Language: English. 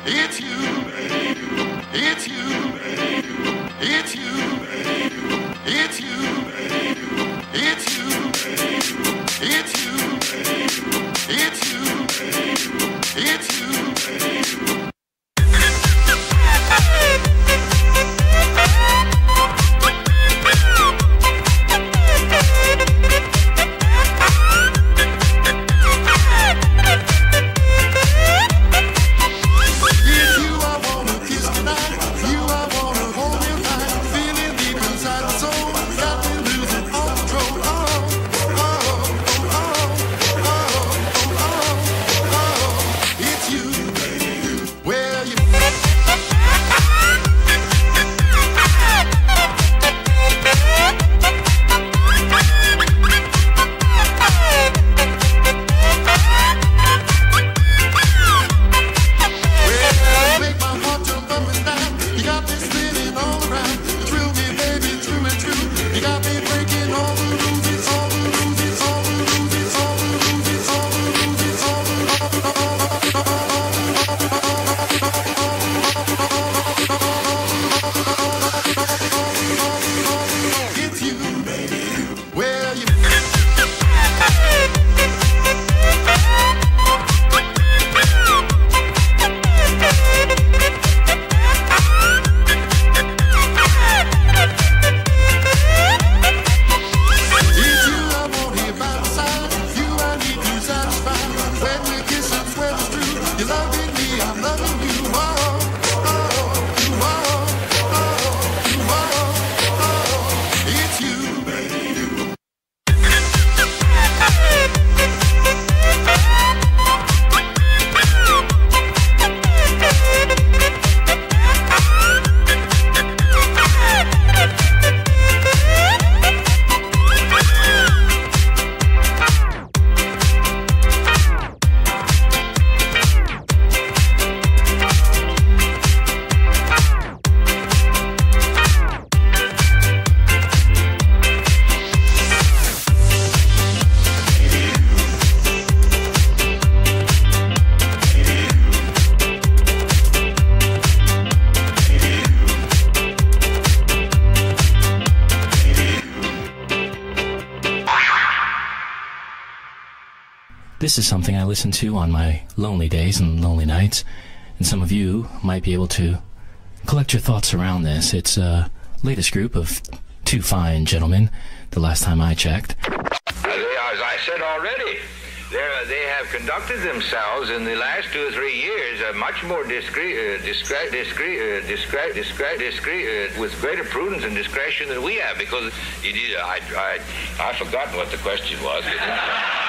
It's you. It's you. It's you. It's you. It's you. It's you. It's you. It's you. This is something I listen to on my lonely days and lonely nights, and some of you might be able to collect your thoughts around this. It's a latest group of two fine gentlemen, the last time I checked. As I said already, they have conducted themselves in the last 2 or 3 years much more discreet, with greater prudence and discretion than we have, because I've forgotten what the question was.